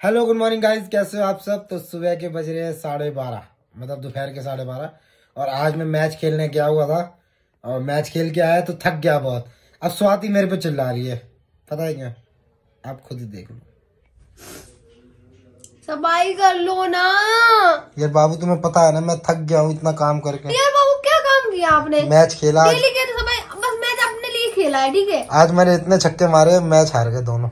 Hello good morning guys, कैसे हो आप सब। तो सुबह के बज रहे हैं 12:30, मतलब दोपहर के 12:30। और आज मैं मैच खेलने गया हुआ था और मैच खेल के आया तो थक गया बहुत। अब स्वाति मेरे पे चिल्ला रही है, पता है क्या, आप खुद ही देख लो। सफाई कर लो ना यार बाबू, तुम्हें पता है ना मैं थक गया हूँ इतना काम करके। यार बाबू, क्या काम किया आपने? मैच खेला डेली के तो सफाई, बस मैच अपने लिए खेला है, ठीक है। आज मैंने इतने छक्के मारे, मैच हार गए दोनों।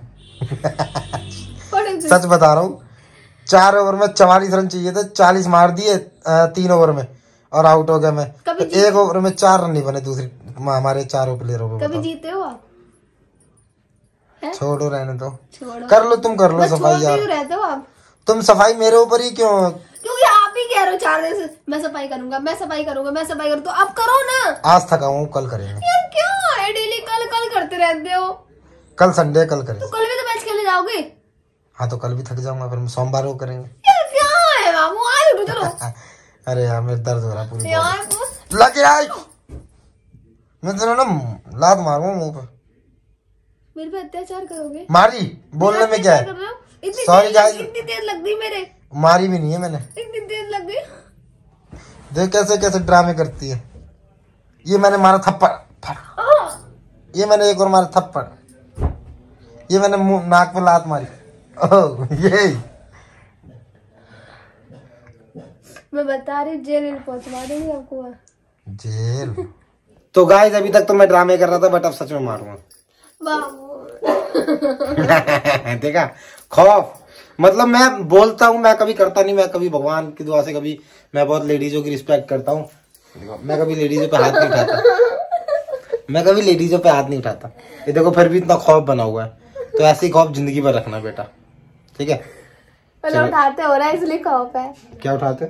सच बता रहा हूँ, 4 ओवर में 44 रन चाहिए थे, 40 मार दिए 3 ओवर में और आउट हो गया मैं। तो 1 ओवर में 4 रन नहीं बने दूसरी हमारे 4 प्लेयरों को। कभी जीते हो आप? छोड़ो, रहने दो, कर लो, तुम कर लो सफाई यार। रहते हो आप? तुम सफाई मेरे ऊपर ही क्यों? क्योंकि आप ही कह रहे हो 4 दिन से मैं सफाई करूंगा, मैं सफाई करूंगा, मैं सफाई करूँ, तो अब करो ना। आज थका हूँ, कल करेंगे। यार क्यों है डेली कल कल करते रहते हो? कल संडे, कल करेंगे। तो कल भी तो मैच खेलने जाओगे। हाँ तो कल भी थक जाऊंगा, फिर सोमवार को करेंगे। यार क्या है बाबू, आज उठो चलो। अरे यार मेरे दर्द हो रहा पूरी यार लग रहा है। मैं तेरा ना लात मारूंगा मुंह पे। मेरे पे अत्याचार करोगे? मारी बोलने में क्या है? सॉरी गाइस, इतनी तेज लग गई मेरे। मारी भी नहीं है मैंने, इतनी तेज लग गई। देख कैसे कैसे ड्रामे करती है। ये मैंने मारा थप्पड़, ये मैंने एक और मारा थप्पड़, ये मैंने मुंह नाक पे लात मारी। ओह ये मैं बता रही जेल पहुंचवा देंगे आपको। जेल। तो गाइस अभी तक तो मैं ड्रामे कर रहा था, बट अब सच में मारूंगा। बाबू देखा, खौफ। मतलब मैं बोलता हूँ, मैं कभी करता नहीं, मैं कभी भगवान की दुआ से कभी, मैं बहुत लेडीजों की रिस्पेक्ट करता हूँ, मैं कभी लेडीजों पे हाथ नहीं उठाता, मैं कभी लेडीजों पे हाथ नहीं उठाता। ये देखो फिर भी इतना खौफ बना हुआ है, तो ऐसे ही खौफ जिंदगी भर रखना बेटा, ठीक है। उठाते हो रहा है इसलिए खौफ है। क्या उठाते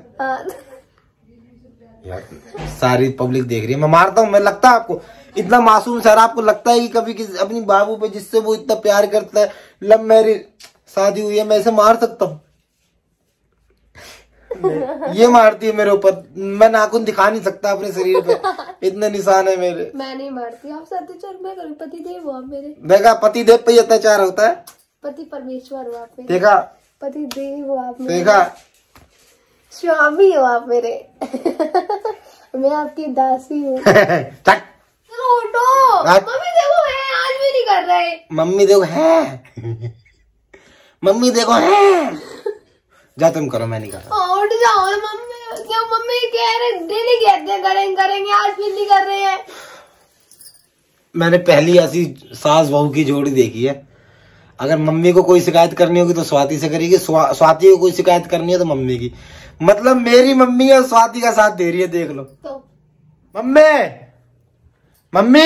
यार, सारी पब्लिक देख रही है मैं मारता हूँ। मैं लगता है आपको इतना मासूम सर, आपको लगता है कि कभी किसी अपनी बाबू पे जिससे वो इतना प्यार करता है, लव मैरिज शादी हुई है, मैं इसे मार सकता हूँ? ये मारती है मेरे ऊपर, मैं नाखून दिखा नहीं सकता अपने शरीर पे, इतने निशान है मेरे। मैं नहीं मारती, आप अत्याचार मैं करूँ? पति देव हो आप मेरे। देखा, पति देव पे अत्याचार होता है। पति परमेश्वर हो आप मेरे। देखा, पति देव हो आप मेरे। देखा, स्वामी हो आप मेरे। मैं आपकी दासी हूँ। चलो उठो, मम्मी देखो है, आज भी नहीं कर रहे। मम्मी देखो है, मम्मी देखो है। जा तुम करो, मैं नहीं कर रहा। उठ जाओ मम्मी, क्या मम्मी कह रहे डेली कहते हैं करेंगे करेंगे, आज भी नहीं कर रहे हैं। मैंने पहली ऐसी सास बहू की जोड़ी देखी है, अगर मम्मी को कोई शिकायत करनी होगी तो स्वाति से करेगी, स्वाति को कोई शिकायत करनी है तो मम्मी की। मतलब मेरी मम्मी और स्वाति का साथ दे रही है, देख लो। तो मम्मी, मम्मी,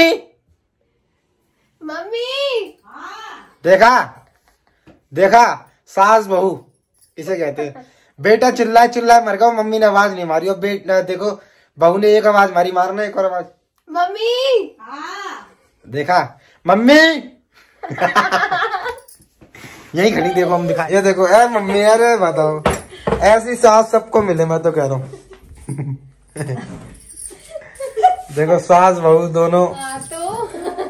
मम्मी, देखा, देखा, सास बहू इसे कहते हैं। बेटा चिल्लाए चिल्लाए मर गया, मम्मी ने आवाज नहीं मारी, और बेटा देखो बहू ने एक आवाज मारी, मारना एक और आवाज। मम्मी, देखा, मम्मी। यही खड़ी देखो, हम दिखा, ये देखो, ए मम्मी, अरे बताओ, ऐसी सास सबको मिले, मैं तो कह रहा हूँ। देखो सास बहू दोनों। तो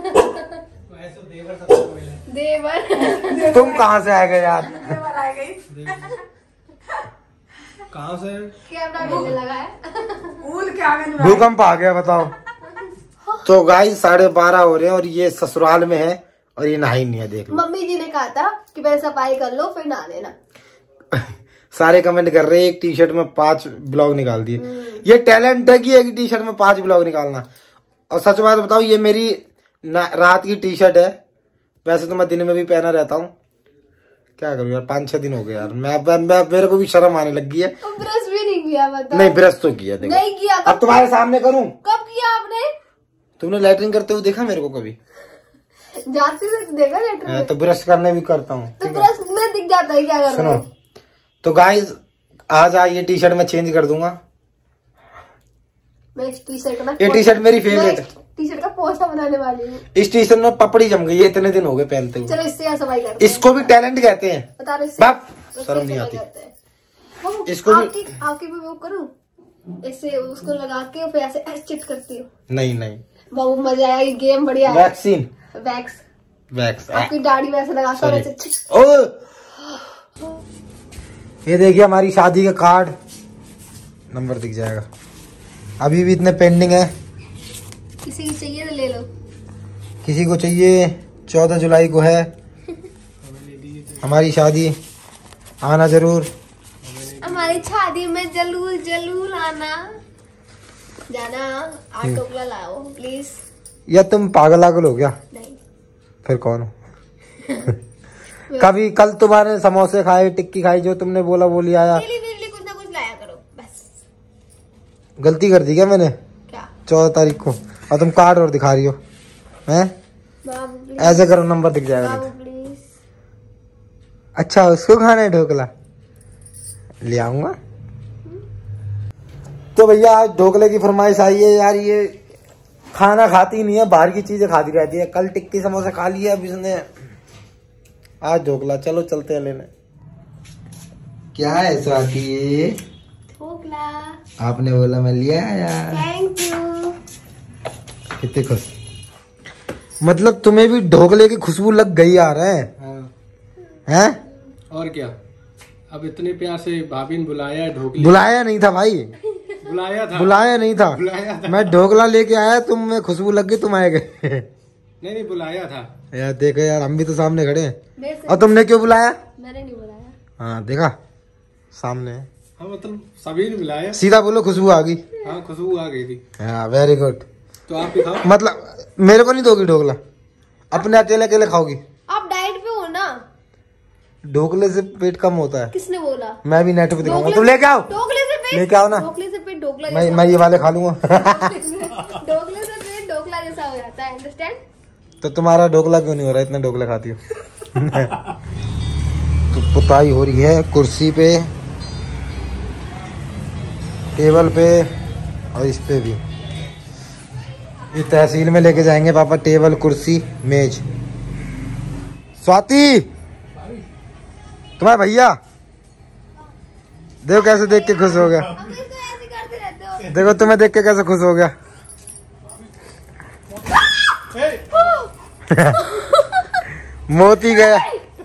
देवर तुम कहाँ से आ गए यार? कहाँ से? कैमरा मिलने लगा है। भूकंप आ गया, बताओ। तो गाइस 12:30 हो रहे हैं और ये ससुराल में है और ये नहाई नहीं है, देख लो। मम्मी जी ने कहा था कि पहले सफाई कर लो फिर नहा लेना। सारे कमेंट कर रहे हैं, एक टी शर्ट में 5 ब्लॉग निकाल दिए। ये टैलेंट है कि एक टी शर्ट में 5 ब्लॉग निकालना। और सच बात बताओ, ये मेरी रात की टी शर्ट है, वैसे तो मैं दिन में भी पहना रहता हूँ। क्या करूँ यार, 5-6 दिन हो गए यार, मैं मेरे को भी शर्म आने लगी है। ब्रश भी नहीं किया, बताओ। नहीं ब्रश तो किया, देखो। नहीं किया। अब तुम्हारे सामने करूँ? कब किया आपने? तुमने लैट्रिन करते हुए देखा मेरे को कभी? जाती से देखा लेटर। तो ब्रश करने भी करता हूँ, तो ब्रश में दिख जाता है, क्या कर रहे हो? तो गाइस आज ये टी शर्ट मैं चेंज कर दूंगा। मैं इस टी शर्ट का, ये टी शर्ट मेरी फेवरेट है। टी शर्ट का पोस्टर बनाने वाली हूँ। इस टी शर्ट में पपड़ी जम गई है, इतने दिन हो गए पहनते हुए। चलो इससे यहाँ सफाई करते हैं। इसको भी टैलेंट कहते हैं। बता रहे बाप शर्म नहीं आती इसको भी। आपकी भी वो करूँ, इससे उसको लगा के फिर ऐसे चिट करती हूँ। नहीं नहीं, बहुत मजा आया, ये गेम बढ़िया है। वैक्सीन, वैक्स, वैक्स आपकी दाढ़ी वैसे लगा कर ओ ये देखिए हमारी शादी का कार्ड, नंबर दिख जाएगा। अभी भी इतने पेंडिंग है। किसी की चाहिए तो ले लो। किसी को चाहिए 14 जुलाई को है हमारी शादी, आना जरूर। हमारी शादी में जरूर जरूर आना जाना। 8 टोकला लाओ प्लीज। या तुम पागल हो क्या? नहीं फिर कौन हो? कभी कल तुम्हारे समोसे खाए, टिक्की खाई, जो तुमने बोला वो लिया आया। मेरे लिए कुछ ना कुछ लाया करो बस। गलती कर दी क्या मैंने? क्या 14 तारीख को? और तुम कार्ड और दिखा रही हो हैं? बाबू प्लीज। ऐसे करो, नंबर दिख जाएगा। बाबू प्लीज। अच्छा उसको खाना है ढोकला? ले आऊंगा। तो भैया आज ढोकले की फरमाइश आई है यार। ये खाना खाती नहीं है, बाहर की चीजें खाती रहती है। कल टिक्की समोसा खा लिया, अब इसने आज ढोकला। चलो चलते हैं लेने। क्या है स्वाति? ढोकला। आपने बोला मैं लिया आया। Thank you. कितने खुश। मतलब तुम्हें भी ढोकले की खुशबू लग गई यार है? हाँ। हैं? और क्या, अब इतने प्यार से भाभी ने बुलाया ढोकले। बुलाया नहीं था भाई, बुलाया था। बुलाया नहीं था, बुलाया था। मैं ढोकला लेके आया, तुम में खुशबू लग गई, तुम आए गए। नहीं बुलाया था यार देखो यार, हम भी तो सामने खड़े हैं। मेरे से और तुमने क्यों बुलाया? मैंने नहीं बुलाया। हाँ देखा, सामने है। हाँ मतलब सभी ने बुलाया। सीधा बोलो खुशबू आ गई। हाँ खुशबू आ गई थी। हाँ वेरी गुड। तो आप भी खाओ। मतलब मेरे को नहीं दोगी ढोकला? अपने अकेले अकेले खाओगी? आप डाइट पे हो ना। ढोकले से पेट कम होता है। किसने बोला? मैं भी नेट पे दिखाऊंगा, तुम लेके आओ। ढोकले से पेट, लेके आओ ना। ढोकले से पेट ढोकला मैं ये वाले खा लूंगा। ढोकले से पेट ढोकला जैसा हो जाता है, अंडरस्टैंड? तो तुम्हारा ढोकला क्यों नहीं हो रहा? इतने ढोकले खाती हो। तो पुताई हो रही है कुर्सी पे, टेबल पे और इस पे भी। ये तहसील में लेके जाएंगे पापा, टेबल कुर्सी मेज। स्वाति तुम्हारे भैया देखो कैसे देख के खुश हो गया। अब तो ऐसे करते रहते हो। देखो तुम्हें देख के कैसे खुश हो गया। मोती गया,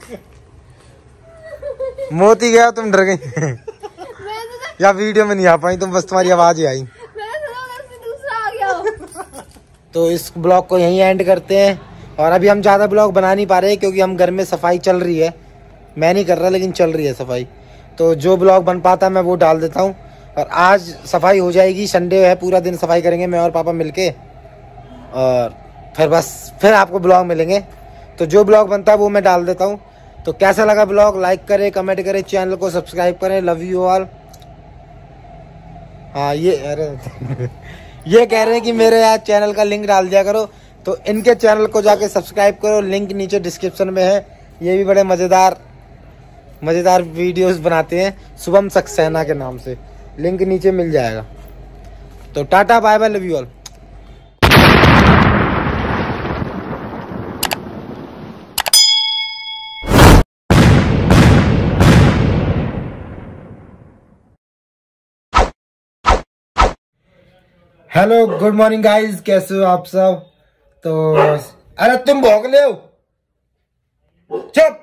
मोती गया, तुम डर गई। या वीडियो में नहीं आ पाई तुम, बस तुम्हारी आवाज ही आई। दूसरा आ गया। तो इस ब्लॉग को यहीं एंड करते हैं। और अभी हम ज़्यादा ब्लॉग बना नहीं पा रहे क्योंकि हम घर में सफाई चल रही है। मैं नहीं कर रहा लेकिन चल रही है सफाई। तो जो ब्लॉग बन पाता मैं वो डाल देता हूँ। और आज सफाई हो जाएगी, संडे है, पूरा दिन सफाई करेंगे मैं और पापा मिलके। और फिर बस फिर आपको ब्लॉग मिलेंगे। तो जो ब्लॉग बनता है वो मैं डाल देता हूँ। तो कैसा लगा ब्लॉग? लाइक करें, कमेंट करें, चैनल को सब्सक्राइब करें। Love you all. हाँ ये अरे ये कह रहे हैं कि मेरे यार चैनल का लिंक डाल दिया करो। तो इनके चैनल को जाके सब्सक्राइब करो, लिंक नीचे डिस्क्रिप्शन में है। ये भी बड़े मज़ेदार वीडियोस बनाते हैं, शुभम सक्सेना के नाम से। लिंक नीचे मिल जाएगा। तो tata bye bye, love you all. Hello good morning guys, कैसे हो आप सब? तो अरे तुम भौंक ले हो, चुप।